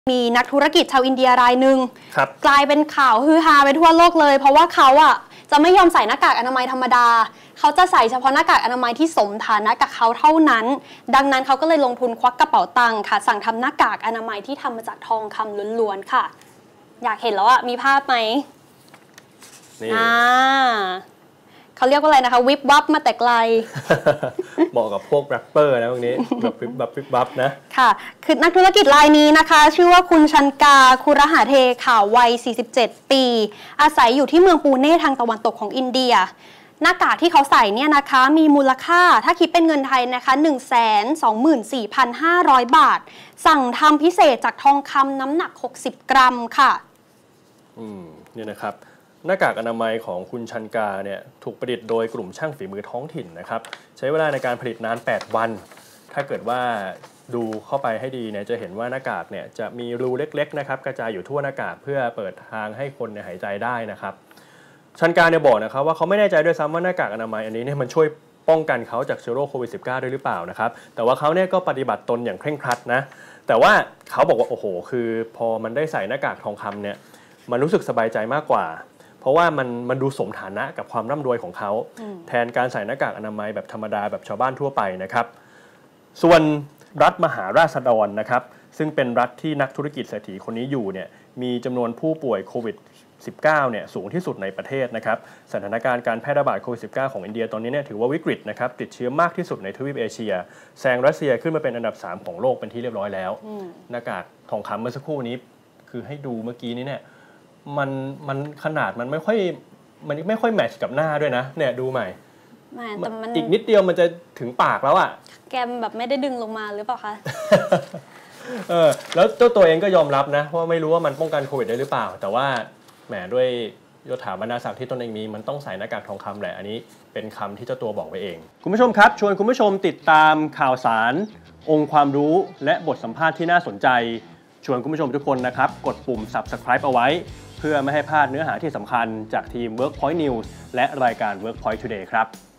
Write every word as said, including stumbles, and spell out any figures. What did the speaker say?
มีนักธุรกิจชาวอินเดียรายหนึ่งกลายเป็นข่าวฮือฮาไปทั่วโลกเลยเพราะว่าเขาอ่ะจะไม่ยอมใส่หน้ากากอนามัยธรรมดาเขาจะใส่เฉพาะหน้ากากอนามัยที่สมฐานะกับเขาเท่านั้นดังนั้นเขาก็เลยลงทุนควักกระเป๋าตังค์ค่ะสั่งทำหน้ากากอนามัยที่ทำมาจากทองคำล้วนๆค่ะอยากเห็นแล้วอ่ะมีภาพไหมอ่าเขาเรียกว่าอะไรนะคะวิบวับมาแต่ไกลเหมาะกับพวกแรปเปอร์นะพวกนี้แบบวิบวับวิบวับนะค่ะคือนักธุรกิจรายนี้นะคะชื่อว่าคุณชันกาคุรหาเทค่ะวัยสี่สิบเจ็ดปีอาศัยอยู่ที่เมืองปูเน่ทางตะวันตกของอินเดียหน้ากากที่เขาใส่เนี่ยนะคะมีมูลค่าถ้าคิดเป็นเงินไทยนะคะ หนึ่งแสนสองหมื่นสี่พันห้าร้อย บาทสั่งทำพิเศษจากทองคำน้ำหนักหกสิบกรัมค่ะอืมนี่นะครับหน้ากากอนามัยของคุณชันกาเนี่ยถูกประดิษฐ์โดยกลุ่มช่างฝีมือท้องถิ่นนะครับใช้เวลาในการผลิตนานแปดวันถ้าเกิดว่าดูเข้าไปให้ดีเนี่ยจะเห็นว่าหน้ากากเนี่ยจะมีรูเล็กๆนะครับกระจายอยู่ทั่วหน้ากากเพื่อเปิดทางให้คนเนี่ยหายใจได้นะครับชันกาเนี่ยบอกนะครับว่าเขาไม่แน่ใจด้วยซ้ำว่าหน้ากากอนามัยอันนี้เนี่ยมันช่วยป้องกันเขาจากเชื้อโรคโควิด สิบเก้า ด้วยหรือเปล่านะครับแต่ว่าเขาเนี่ยก็ปฏิบัติตนอย่างเคร่งครัดนะแต่ว่าเขาบอกว่าโอ้โหคือพอมันได้ใส่หน้ากากทองคำเนี่ยมันรู้สึกสบายใจมากกว่าเพราะว่ามันมันดูสมฐานะกับความร่ำรวยของเขาแทนการใส่หน้ากากอนามัยแบบธรรมดาแบบชาวบ้านทั่วไปนะครับส่วนรัฐมหาราษฎรนะครับซึ่งเป็นรัฐที่นักธุรกิจเศรษฐีคนนี้อยู่เนี่ยมีจำนวนผู้ป่วยโควิด สิบเก้า เนี่ยสูงที่สุดในประเทศนะครับสถานการณ์การแพร่ระบาดโควิด สิบเก้า ของอินเดียตอนนี้เนี่ยถือว่าวิกฤตนะครับติดเชื้อมากที่สุดในทวีปเอเชียแซงรัสเซียขึ้นมาเป็นอันดับสามของโลกเป็นที่เรียบร้อยแล้วหน้ากากทองคำเมื่อสักครู่นี้คือให้ดูเมื่อกี้นี้เนี่ยมันมันขนาดมันไม่ค่อยมันไม่ค่อยแมทช์กับหน้าด้วยนะเนี่ยดูใหม่อีกนิดเดียวมันจะถึงปากแล้วอ่ะแกมแบบไม่ได้ดึงลงมาหรือเปล่าคะเออแล้วเจ้าตัวเองก็ยอมรับนะว่าไม่รู้ว่ามันป้องกันโควิดได้หรือเปล่าแต่ว่าแหมด้วยยศถาบรรดาศักดิ์ที่ตนเองมีมันต้องใส่หน้ากากทองคำแหละอันนี้เป็นคำที่เจ้าตัวบอกไว้เองคุณผู้ชมครับชวนคุณผู้ชมติดตามข่าวสารองค์ความรู้และบทสัมภาษณ์ที่น่าสนใจชวนคุณผู้ชมทุกคนนะครับกดปุ่ม ซับสไครบ์ เอาไว้เพื่อไม่ให้พลาดเนื้อหาที่สำคัญจากทีม Workpoint News และรายการ Workpoint Today ครับ